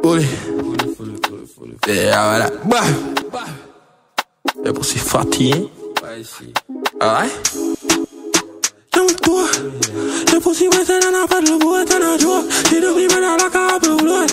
Fully. Yeah, voilà. Le pussy fatigué. Alright. Llame tú. Le pussy wetter than a paddle boat and a joke. She do me better like a apple float.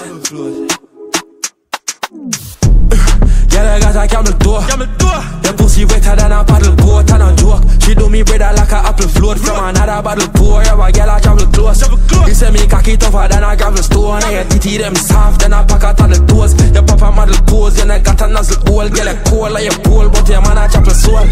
Yeah, I got a camel toe. The pussy wetter than a paddle boat and a joke. She do me better like a apple float. From another bottle pour, yeah, a girl a travel close. You say me cocky tougher than a gravel stone. And your titty them soft, then I pack out on the toes. Your papa model pose, then I got a nozzle hole. Girl a cold like your pole, but your man a chapel soul.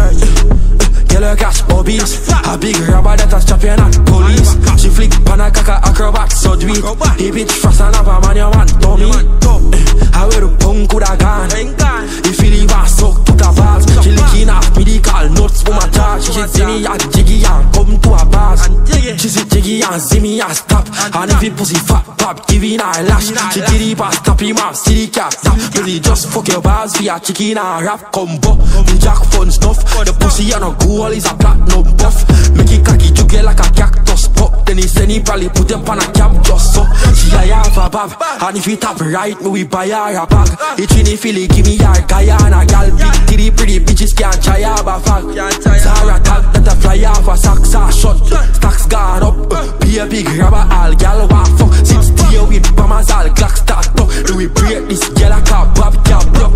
Girl a cash obese, a big rubber that a strap you not police. She flick pan a caca acrobat so do it. He bitch fast and up a man your man dummy. I wear the punk with a gun. If you leave a suck to the balls. She licking off medical nuts for my charge. She see me a jiggy and come to a bars. She see jiggy and see me a stop. And if it pussy fat pop, giving her a lash. She did it past stop him off, see the cap stop. Really just fuck your bars for your chicken and rap combo. The jack fun stuff. The pussy on a goal is a platinum buff. Make it cocky to get like a cactus pop. Then he send he probably put up on a cap just so. She a half a bab. And if it tap right, me we buy her a bag. It's in the Philly, give me her Guyana gal. Big titty pretty bitches can't try her a fag. Sarah tag that a fly off a socks are shut. Stacks gone up. Be a big rubber all gal walk fuck. Sit still with bombers all Glock start up. Do we break this girl a car bob can't broke.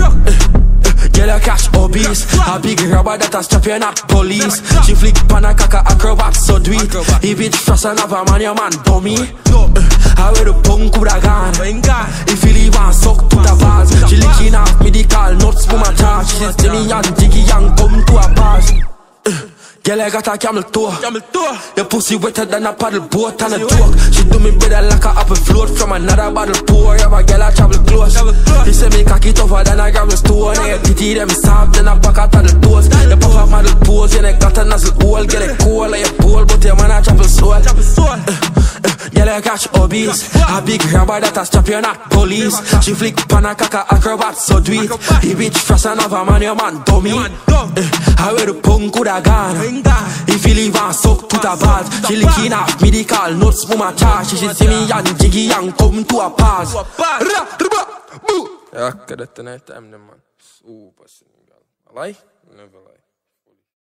Girl a cash obese, a big rubber that a strap you not police. She flick pan a caca acrobat so do it. He bitch frost and have a man your man dummy. I wear the punk with a gun. If you leave and suck to the balls. She licking off medical nuts for my charge. She see me and jiggy and come to a bars. Girl, I got a camel toe. Your pussy wetter than a paddle boat and a joke. She do me better like a apple float. From another bottle pour, yeah, my girl I travel close. She say me cocky tougher than a gravel stone. And your titty them soft, then I pack out on the toes. The papa model pose, and I got a nozzle hole. Get it cold like a pole, but your man I travel soul. Girl, I catch obese, a big rubber that a strap you not police. She flick pan a caca acrobat so do it. He bitch frost and have a man your man dummy. I wear the punk with a gun. If you leave and suck to the balls. She licking off medical nuts for my charge. She see me and jiggy and come to a pause. Ja, det är den här ämnen man. Super snygg. Alright? Never lie.